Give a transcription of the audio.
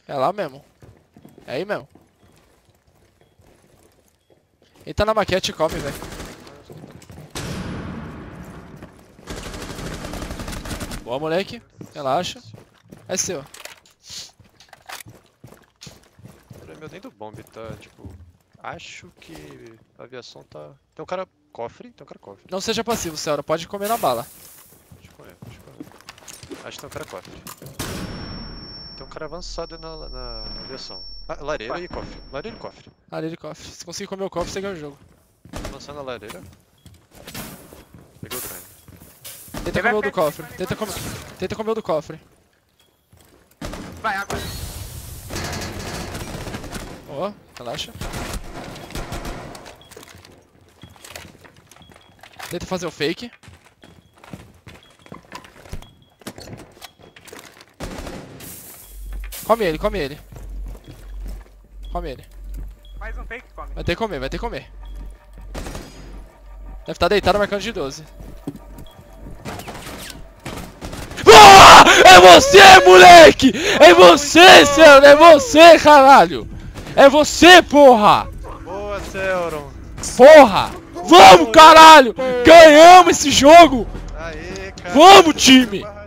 É lá mesmo. É aí mesmo. Ele tá na maquete e come, velho. Boa, moleque. Relaxa. É seu. O problema é dentro do bombe, tá? Tipo, acho que a aviação tá... Tem um cara cofre, Não seja passivo, Céu. Pode comer na bala. Deixa eu comer. Acho que tem um cara cofre. Tem um cara avançado na aviação. Ah, lareira e cofre. Lareira e cofre. Ali de cofre. Se conseguir comer o cofre, você ganha o jogo. Avançando na lareira. Peguei o drone. Tenta comer o do cofre. Tenta comer o do cofre. Vai, agora. Ó, relaxa. Tenta fazer o fake. Come ele, come ele. Come ele. Mais um fake, come. Vai ter que comer, vai ter que comer. Deve estar deitado marcando de 12. Ah! É você, moleque! É você, Céu! É você, caralho! É você, porra! Boa, Celron! Porra! Vamos, caralho! Ganhamos esse jogo! Aê, cara! Vamos, time!